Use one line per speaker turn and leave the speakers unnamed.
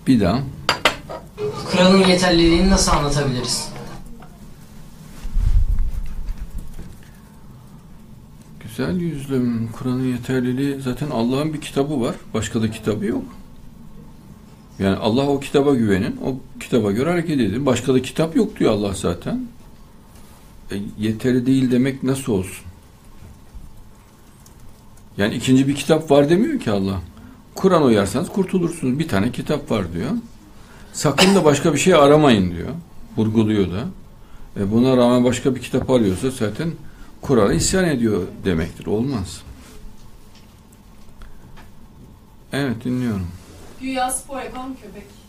Bir daha.
Kur'an'ın yeterliliğini nasıl anlatabiliriz?
Güzel yüzlüm. Kur'an'ın yeterliliği, zaten Allah'ın bir kitabı var. Başka da kitabı yok. Yani Allah o kitaba güvenin. O kitaba göre hareket edin. Başka da kitap yok diyor Allah zaten. Yeteri değil demek nasıl olsun? Yani ikinci bir kitap var demiyor ki Allah. Kur'an uyarsanız kurtulursunuz. Bir tane kitap var diyor. Sakın da başka bir şey aramayın diyor. Vurguluyor da. Buna rağmen başka bir kitap alıyorsa zaten Kur'an'a isyan ediyor demektir. Olmaz. Evet, dinliyorum.
Güya spor yapan köpek.